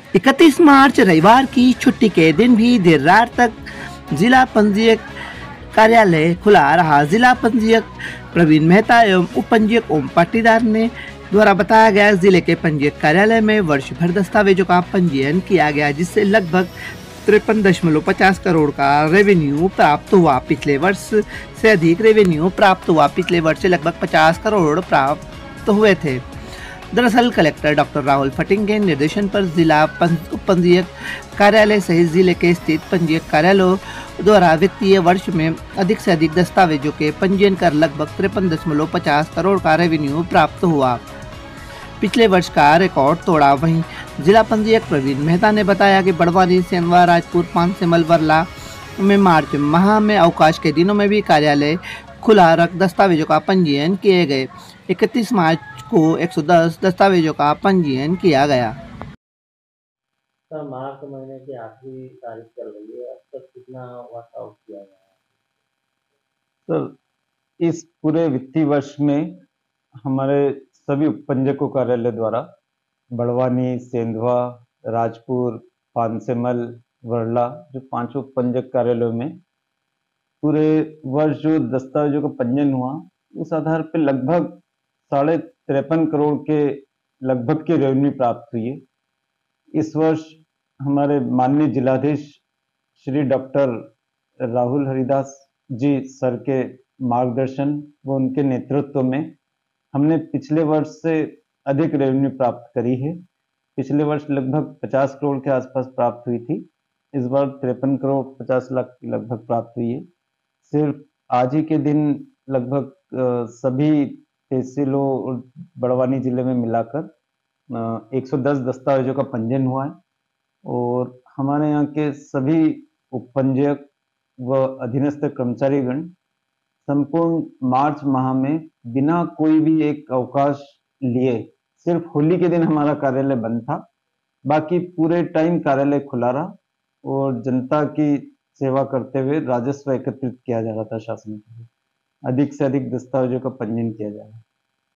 31 मार्च रविवार की छुट्टी के दिन भी देर रात तक जिला पंजीयक कार्यालय खुला रहा। जिला पंजीयक प्रवीण मेहता एवं उप पंजीयक ओम पाटीदार ने द्वारा बताया गया, जिले के पंजीयक कार्यालय में वर्ष भर दस्तावेजों का पंजीयन किया गया, जिससे लगभग 53.50 करोड़ का रेवेन्यू प्राप्त हुआ। पिछले वर्ष से अधिक रेवेन्यू प्राप्त हुआ। पिछले वर्ष लगभग 50 करोड़ प्राप्त हुए थे। दरअसल कलेक्टर डॉक्टर राहुल फटिंग के निर्देशन पर जिला पंजीयक कार्यालय सहित जिले के स्थित पंजीयक कार्यालयों द्वारा वित्तीय वर्ष में अधिक से अधिक दस्तावेजों के पंजीयन कर लगभग 53.50 करोड़ का रेवेन्यू प्राप्त हुआ। पिछले वर्ष का रिकॉर्ड तोड़ा। वहीं जिला पंजीयक प्रवीण मेहता ने बताया कि बड़वानी, सेंधवा, राजपुर, पानसेमल, वरला में मार्च माह में अवकाश के दिनों में भी कार्यालय खुला रख दस्तावेजों का पंजीयन किए गए। 31 मार्च को 110 दस्तावेजों का पंजीयन किया गया। सर, मार्च महीने की आखिरी तारीख चल रही है, अब तक कितना वर्कआउट किया गया है? सर, इस पूरे वित्तीय वर्ष में हमारे सभी उपपंजीयकों कार्यालय द्वारा बड़वानी, सेंधवा, राजपुर, पानसेमल, वरला जो 5 उपपंजीयक कार्यालयों में पूरे वर्ष जो दस्तावेजों का पंजीयन हुआ, उस आधार पर लगभग 53.5 करोड़ के लगभग के रेवेन्यू प्राप्त हुई है। इस वर्ष हमारे माननीय जिलाधीश श्री डॉक्टर राहुल हरिदास जी सर के मार्गदर्शन व उनके नेतृत्व में हमने पिछले वर्ष से अधिक रेवेन्यू प्राप्त करी है। पिछले वर्ष लगभग 50 करोड़ के आसपास प्राप्त हुई थी। इस बार 53 करोड़ 50 लाख की लगभग प्राप्त हुई है। सिर्फ आज ही के दिन लगभग सभी तहसीलों और बड़वानी जिले में मिलाकर 110 दस्तावेजों का पंजीयन हुआ है और हमारे यहाँ के सभी उपपंजीयक व अधीनस्थ कर्मचारीगण संपूर्ण मार्च माह में बिना कोई भी एक अवकाश लिए, सिर्फ होली के दिन हमारा कार्यालय बंद था, बाकी पूरे टाइम कार्यालय खुला रहा और जनता की सेवा करते हुए राजस्व एकत्रित किया जा रहा था। शासन के लिए अधिक से अधिक दस्तावेजों का पंजीयन किया जा रहा है।